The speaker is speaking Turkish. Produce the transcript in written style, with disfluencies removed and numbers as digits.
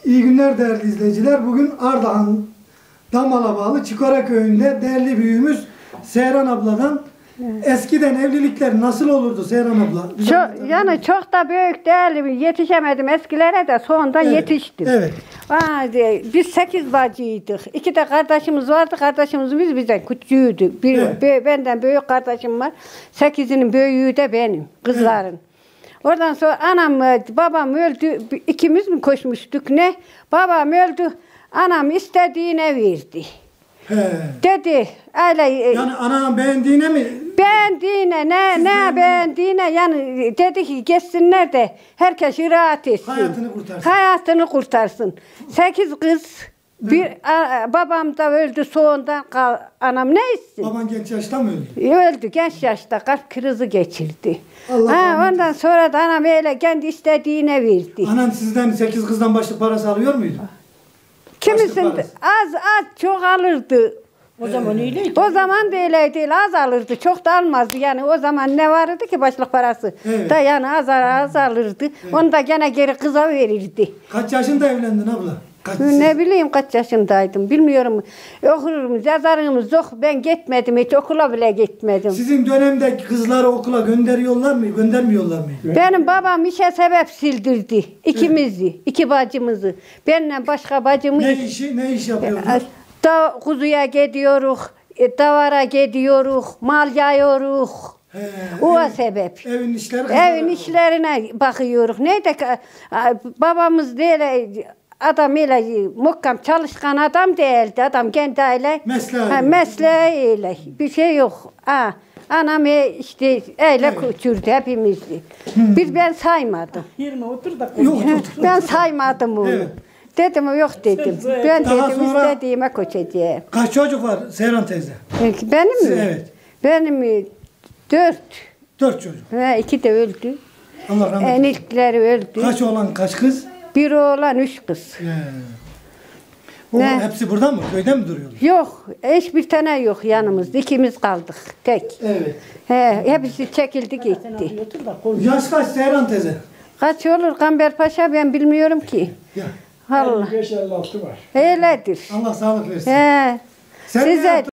İyi günler değerli izleyiciler. Bugün Ardahan Damal'a bağlı Çikora köyünde değerli büyüğümüz Seyran abladan eskiden evlilikler nasıl olurdu Seyran abla? Çok da büyük değerli yetişemedim eskilere de sonunda yetiştim. Evet. Biz 8 bacıydık. 2 de kardeşimiz vardı. Kardeşimiz bizden küçüğüydü. Benden büyük kardeşim var. 8'inin büyüğü de benim kızların. Evet. Oradan sonra anam, babam öldü. İkimiz mi koşmuştuk ne? Babam öldü. Anam istediğine verdi. He. Dedi öyle. Yani anam beğendiğine mi? Beğendiğine ne beğendiğine yani dedi ki geçsinler de herkes rahat etsin. Hayatını kurtarsın. 8 kız. Babam da öldü sonunda anam ne etsin? Baban genç yaşta mı öldü? Öldü genç yaşta kalp krizi geçirdi. Ondan sonra da anam öyle kendi istediğine verdi. Anan sizden 8 kızdan başlık parası alıyor muydu? Kimisinin az çok alırdı. O zaman öyleydi. O zaman da öyle değil, az alırdı, çok da almazdı. Yani o zaman ne vardı ki başlık parası? Evet. Da yani az alırdı. Evet. Onu da gene geri kıza verirdi. Kaç yaşında evlendin abla? Ne bileyim kaç yaşındaydım, bilmiyorum. Okurumuz, yazarımız yok. Ben gitmedim, hiç okula bile gitmedim. Sizin dönemde kızları okula gönderiyorlar mı, göndermiyorlar mı? Benim babam işe sebep sildirdi. İkimizi, 2 bacımızı. Benimle başka bacımı... Ne iş yapıyordunuz? Kuzuya gidiyoruz, davara gidiyoruz, mal yayıyoruz. O sebep. Evin işlerine bakıyoruz. Neydi babamız değil, adam öyle muhkem çalışkan adam değildi. Adam kendi öyle mesleği öyle. Bir şey yok. Anam işte öyle küçürdü hepimizi. Ben saymadım. Yerine otur da konuş. Ben saymadım onu. Evet. Dedim yok dedim. Ben dedim istediğime koşacağım. Kaç çocuk var Seyran teyze? Benim mi? Evet. Benim 4. 4 çocuk. 2 de öldü. Allah rahmet eylesin. İlkleri öldü. Kaç oğlan kaç kız? 1 oğlan 3 kız. Hepsi burada mı? Köyde mi duruyorlar? Yok. Hiçbir tane yok yanımızda. İkimiz kaldık. Tek. Evet. Hepsi çekildi gitti. Yaş kaç Seyran teyze? Kaç olur Gamber Paşa ben bilmiyorum ki. Ya. Allah. 55-56 var. Öyledir. Allah sağlık versin. Size